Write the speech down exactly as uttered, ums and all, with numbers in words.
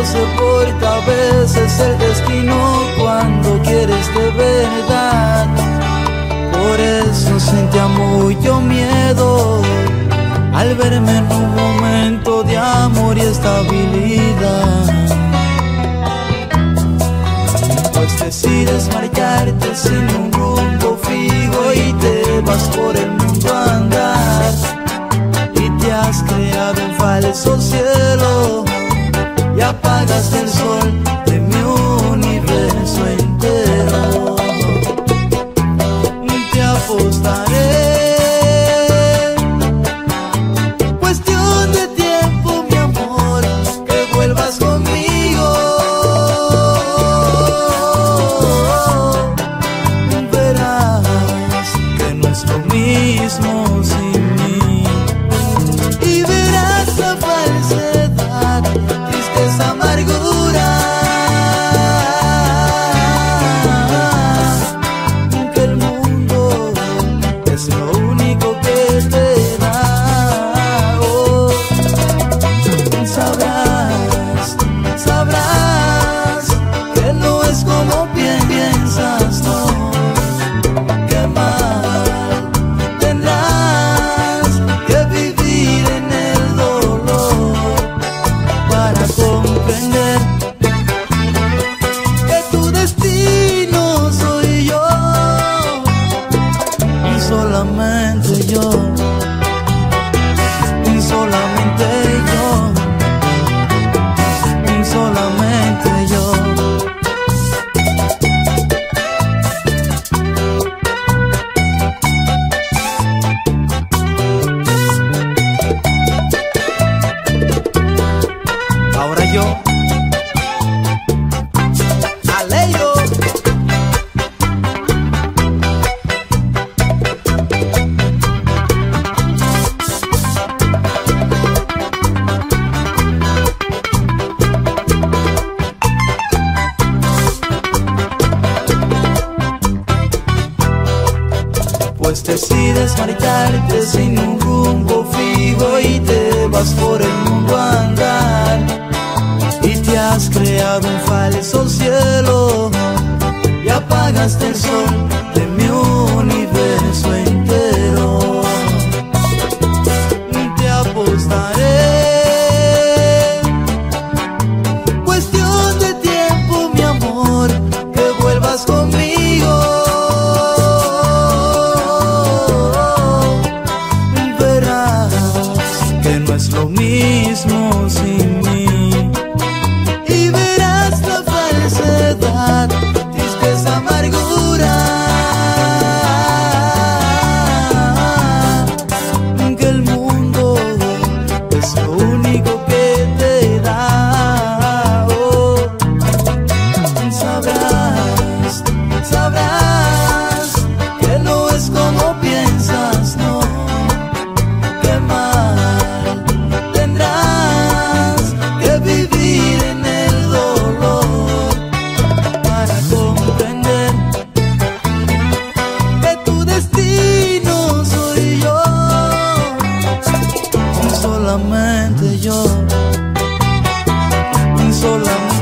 se porta a veces el destino cuando quieres de verdad. Por eso sentía mucho miedo al verme en un momento de amor y estabilidad. Pues decides marcharte sin un rumbo fijo y te vas por el mundo a andar, y te has creado un falso cielo y apagas el sol de mi universo entero. Te apostaré, cuestión de tiempo, mi amor, que vuelvas conmigo. Verás que no es lo mismo sin mí, y verás la falsedad, tristeza, amargura, que el mundo es lo único que te da. Oh, sabrás, sabrás que no es como piensas, no, que mal tendrás que vivir en el dolor para comprender que tu destino soy yo, y solamente yo, y solamente yo, y solamente yo. Ahora yo, Aleyo. Pues decides marcharte sin un rumbo fijo y te vas por el mundo a andar, y te has creado un falso cielo y apagaste el sol de mi universo entero. Te apostaré, cuestión de tiempo, mi amor, que vuelvas conmigo. Verás que no es lo mismo sin mí, y verás la falsedad, tristeza, amargura, que el mundo es lo único que te da. Oh, sabrás, sabrás que no es como piensas, no, que mal tendrás que vivir en el dolor para comprender que tu destino soy yo, y solamente yo, y solamente